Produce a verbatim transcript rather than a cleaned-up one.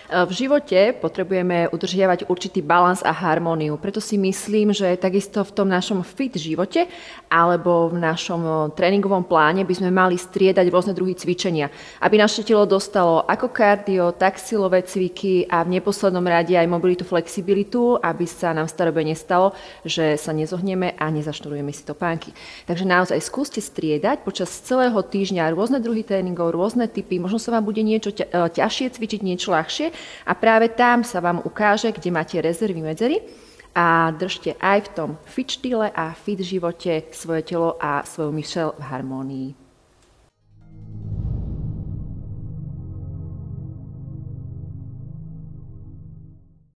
V živote potrebujeme udržiavať určitý balans a harmóniu, preto si myslím, že takisto v tom našom fit živote alebo v našom tréningovom pláne by sme mali striedať rôzne druhy cvičenia, aby naše telo dostalo ako kardio, tak silové cviky a v neposlednom rade aj mobilitu, flexibilitu, aby sa nám v starobe nestalo, že sa nezohneme a nezašnurujeme si topánky. Takže naozaj skúste striedať počas celého týždňa rôzne druhy tréningov, rôzne typy, možno sa vám bude niečo ťažšie cvičiť, niečo ľahšie a práve tam sa vám ukáže, kde máte rezervy, medzery a držte aj v tom fit štýle a fit živote svoje telo a svoju myseľ v harmónii.